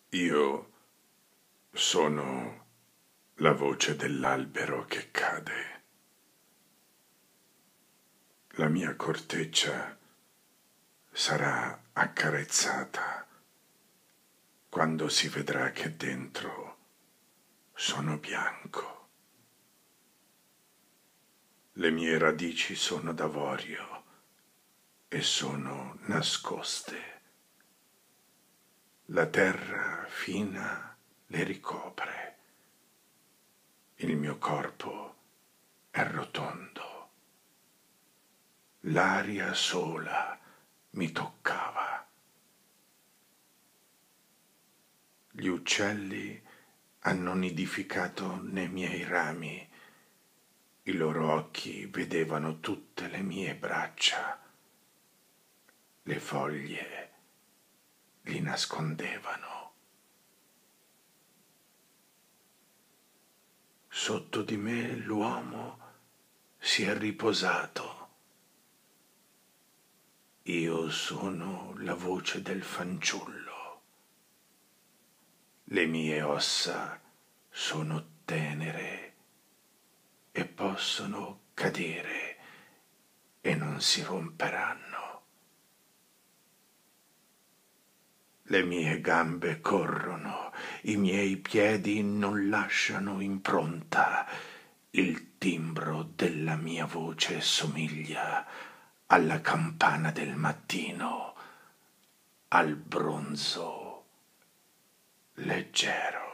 Io sono la voce dell'albero che cade. La mia corteccia sarà accarezzata quando si vedrà che dentro sono bianco. Le mie radici sono d'avorio e sono nascoste. La terra fina le ricopre. Il mio corpo è rotondo. L'aria sola mi toccava. Gli uccelli hanno nidificato nei miei rami. I loro occhi vedevano tutte le mie braccia. Le foglie li nascondevano. Sotto di me l'uomo si è riposato. Io sono la voce del fanciullo. Le mie ossa sono tenere e possono cadere e non si romperanno. Le mie gambe corrono, i miei piedi non lasciano impronta. Il timbro della mia voce somiglia alla campana del mattino, al bronzo leggero.